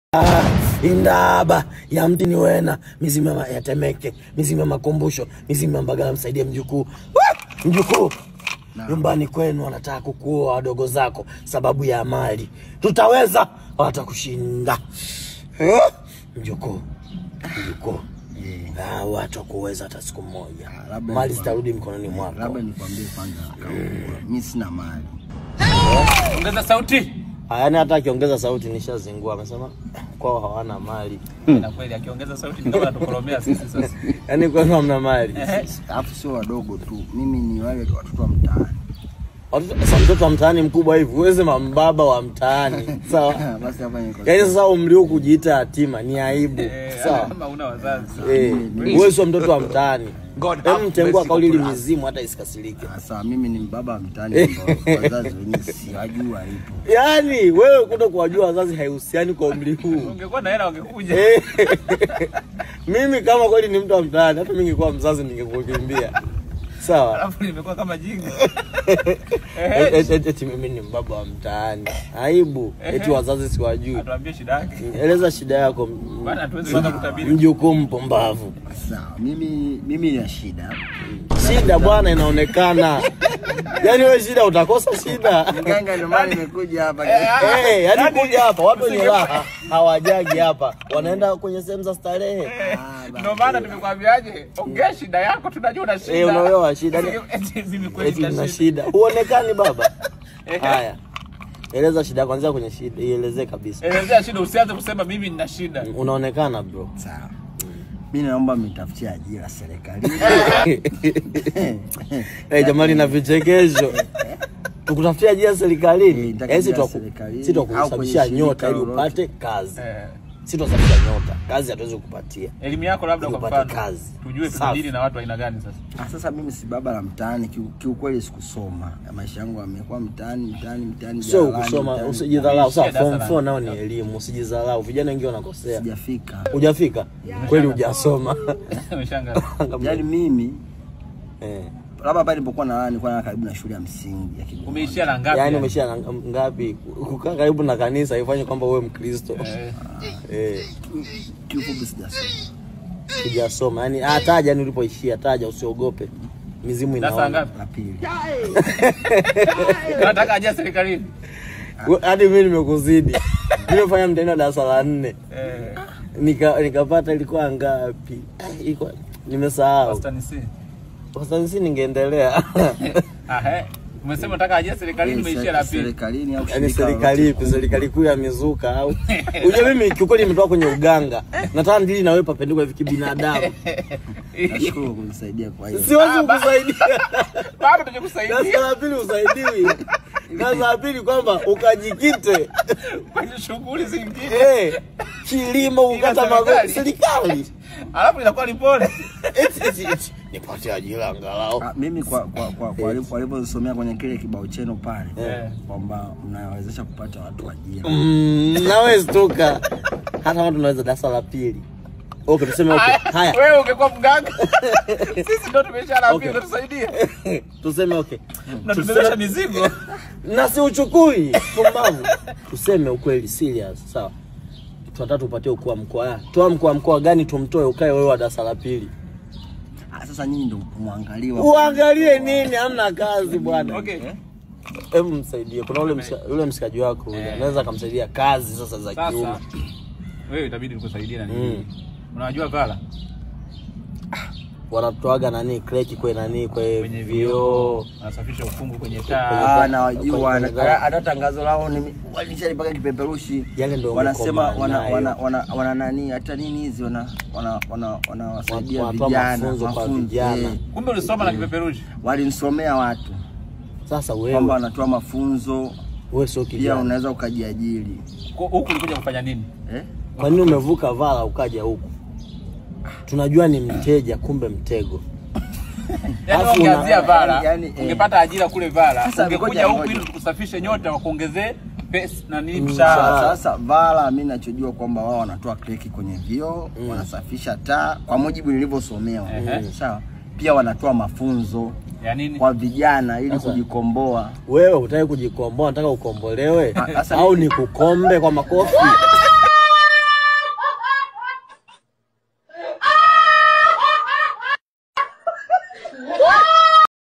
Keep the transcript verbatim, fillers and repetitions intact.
Indaba ya mtini wena mizima ya Temeke, mizima makumbusho, mizima Mbagala msaidie mjukuu. Mjukuu nyumbani kwenu wanataka kukuoa wadogo zako sababu ya mali. Tutaweza watakushinda. Mjukuu. Mjukuu. Ah, watu kuweza hata siku moja. Mali zitarudi mikononi mwako. Labda nikwambie kwanza, mimi sina mali. Ongeza sauti. Yaani hata akiongeza sauti nishazingua, amesema kwao hawana mali. Na kweli akiongeza sauti ndio anatukoromea sisi sasa. Yaani kwenu hamna mali. Alafu sio wadogo tu. Mimi ni wale watoto wa mtaani. Watoto sasa mtoto wa mtaani mkubwa hivi, uweze mambaba wa mtaani. Sawa? Basi hapa niko. Yaani sasa umri huu kujiita yatima ni aibu. Sawa? Kama una wazazi. Eh, wewe sio mtoto wa mtaani. Hem, tengua kauli ile mizimu hata isikasirike. Sasa mimi ni mbaba wa mtaani, wazazi wenyewe si wajua ipo. Yaani wewe kuto kuwajua wazazi haihusiani kwa umri huu. Ungekuwa na hela ungekuja. Mimi kama kweli ni mtu wa mtaani, hata mimi ningekuwa mzazi ningekukimbia. Sawa? Alafu nimekuwa kama jinga. Eti mimi ni mbaba wa mtaani. Aibu. Eti wazazi siwajui. Atuambie shida yake. Eleza shida yako. Bana hatuwezi kwanza kutabiri. Mjukuu mpumbavu. Sawa, mimi mimi nina shida. Shida bwana inaonekana. Yaani wewe shida utakosa shida. Mganga ndio maana nimekuja hapa. Eh, yaani kuja hapa watu wenye raha hawajagi hapa. Wanaenda kwenye sehemu za starehe. Ndio maana tumekwambiaje? Ongea shida yako, tunajua una shida. Eh, unaelewa shida. Eti mimi kweli Eti una shida. Uonekani baba. Haya. Eleza shida kwanza kwenye shida. Ielezee kabisa. Elezea shida, usianze kusema mimi nina shida. Unaonekana bro. Sawa. Mimi naomba mtafutie ajira serikalini. Eh, jamani na vichekesho. Tukutafutia ajira serikalini. Eh, sisi tukusababisha nyota ili upate kazi. Sisi tunasababisha nyota. Kazi hatuwezi kukupatia. Elimu yako labda kwa mfano. Kazi. Tujue tudili na watu aina gani sasa. Ah, sasa mimi si baba la mtaani, kiukweli sikusoma. Maisha yangu yamekuwa mtaani, mtaani, mtaani. Sio kusoma, usijidharau. Sawa, form four nao ni elimu, usijidharau. Vijana wengi wanakosea. Sijafika. Hujafika? Kweli hujasoma. Umeshangaa. Yaani mimi eh labda pale nilipokuwa na nani kwa karibu na shule ya msingi ya Kigoma. Umeishia na ngapi? Yaani umeishia na ngapi? Kukaa karibu na kanisa haifanye kwamba wewe Mkristo. Eh. Eh. Kiufupi sijasoma. Hujasoma. Yaani ataja ni ulipoishia, taja usiogope. Mizimu inaona. Ngapi? La pili. Nataka aje serikalini. Hadi mimi nimekuzidi. Nimefanya mtihani wa darasa la nne. Eh. Nika nikapata ilikuwa ngapi? Ilikuwa nimesahau. Wastani si. Wastani si ningeendelea. Ah eh. Umesema nataka aje serikalini, umeishia la pili. Serikalini au yaani serikali ipi? Serikali kuu ya mizuka au? Unajua mimi kiukweli nimetoka kwenye uganga. Nataka ndili na wewe papendeko hivi kibinadamu. Nashukuru kunisaidia kwa hiyo. Siwezi kukusaidia. Bado tunakusaidia. Darasa la pili usaidiwi. Darasa la pili kwamba ukajikite kwenye shughuli zingine. Eh, kilimo ukata magoti serikali. Alafu inakuwa ni pole. Nipatie ajira angalau. Ah, mimi kwa kwa kwa kwa walipo waliposomea kwenye kile kibao chenu pale kwamba mnawezesha kupata watu ajira. Mm, nawe stuka. Hata watu tunaweza darasa la pili. Okay, tuseme okay. Haya. Wewe ungekuwa mganga. Sisi ndio tumesha la pili, tusaidie. Tuseme okay. Na tumebebesha mizigo. Na si uchukui. Pumbavu. Tuseme ukweli serious, sawa. Tunataka tupatie ukuu wa mkoa. Toa mkoa mkoa gani tumtoe ukae wewe wa darasa la pili? Sasa nyinyi ndio muangaliwa. Uangalie nini? Hamna kazi bwana. Okay. Hebu msaidie. Kuna ule yule msikaji wako yule anaweza kumsaidia kazi sasa za kiume. Sasa wewe itabidi nikusaidie na nini? Unajua vala? Wanatoaga nani kreki kwa nani kwa vioo, anasafisha ukungu kwenye taa. Ah, na wajua hata tangazo lao ni walishapaka kipeperushi. Yale ndio wanasema wana wana wana, wana nani hata nini hizi wana wana wana wanawasaidia vijana vijana. Kumbe ulisoma na kipeperushi? Walinisomea watu. Sasa wewe kwamba wanatoa mafunzo, wewe sio kijana. Pia unaweza ukajiajiri. Huku ulikuja kufanya nini? Eh? Kwa nini umevuka vala ukaja huku? Tunajua ni mteja kumbe mtego. Yaani ungeanzia vala, ungepata ajira kule vala, ungekuja huku ili tukusafishe nyota wa kuongezee pesa na nini mshahara. Sasa vala mimi ninachojua kwamba wao wanatoa kreki kwenye vioo, mm. wanasafisha taa kwa mujibu nilivyosomewa. Sawa. Pia wanatoa mafunzo ya nini kwa vijana ili kujikomboa. Wewe hutaki kujikomboa, unataka ukombolewe au ni kukombe kwa makofi? Wow!